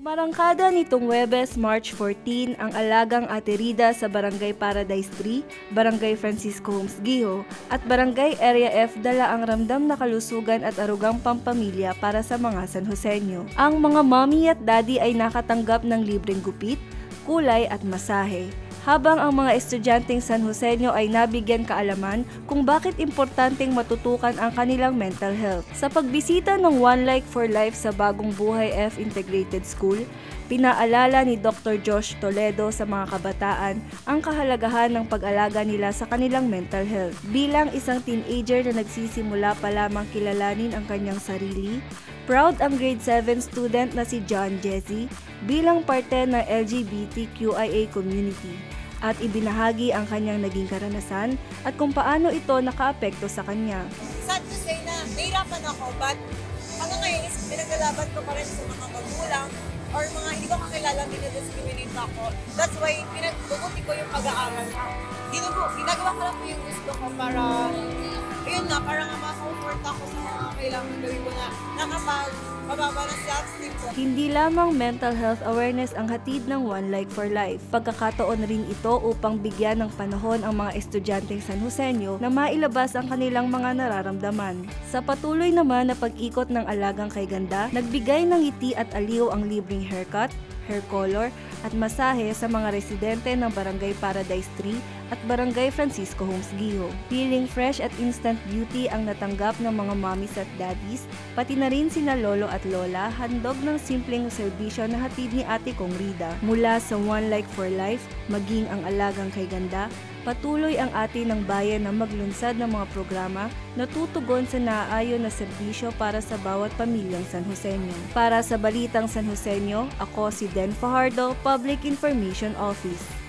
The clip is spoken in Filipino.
Umarangkada nitong Huwebes, March 14 ang alagang Ate Rida sa Barangay Paradise 3, Barangay Francisco Homes Giho at Barangay Area F dala ang ramdam na kalusugan at arugang pampamilya para sa mga San Joseño. Ang mga mommy at daddy ay nakatanggap ng libreng gupit, kulay at masahe, habang ang mga estudyanteng San Joseño ay nabigyan kaalaman kung bakit importanteng matutukan ang kanilang mental health. Sa pagbisita ng One Like for Life sa Bagong Buhay F Integrated School, pinaalala ni Dr. Josh Toledo sa mga kabataan ang kahalagahan ng pag-alaga nila sa kanilang mental health. Bilang isang teenager na nagsisimula pa lamang kilalanin ang kanyang sarili, proud ang grade 7 student na si John Jesse bilang parte ng LGBTQIA community at ibinahagi ang kanyang naging karanasan at kung paano ito nakaapekto sa kanya. Sad to say na nahirapan ako, but hanggang ngayon is pinaglalaban ko pa rin sa mga magulang or mga hindi ko kakilala dinidiscriminate ako. That's why pinagbubuti ko yung pag-aaral ko. Ginagawa ko lang po yung gusto ko para ayun na, para nga ma-comfort ako sa mga kailangan gawin ko na nakapag-mababa na self-esteem ko. Hindi lamang mental health awareness ang hatid ng One Like for Life. Pagkakataon rin ito upang bigyan ng panahon ang mga estudyanteng San Joseño na mailabas ang kanilang mga nararamdaman. Sa patuloy naman na pag-ikot ng Alagang Kay Ganda, nagbigay ng ngiti at aliw ang libreng haircut, hair color at masahe sa mga residente ng Barangay Paradise 3 at Barangay Francisco Homes Giho. Feeling fresh at instant beauty ang natanggap ng mga mommies at daddies, pati na rin sina lolo at lola, handog ng simpleng serbisyo na hatid ni Ate Kong Rida. Mula sa One Like for Life, maging ang Alagang Kay Ganda, patuloy ang ate ng bayan na maglunsad ng mga programa na tutugon sa naaayon na serbisyo para sa bawat pamilyang San Joseño. Para sa Balitang San Joseño, ako si Den Fajardo, Public Information Office.